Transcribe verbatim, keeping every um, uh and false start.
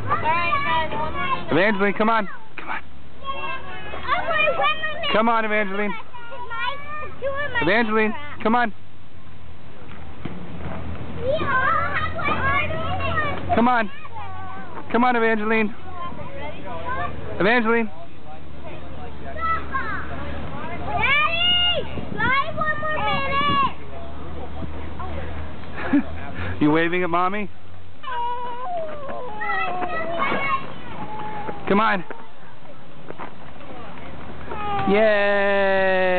Alright, guys, one more minute. Evangeline, come on. Come on. Come on, Evangeline. Evangeline, come on. Come on. Come on, Evangeline. Evangeline. Daddy! Slide one more minute! You waving at Mommy? Come on. Yay!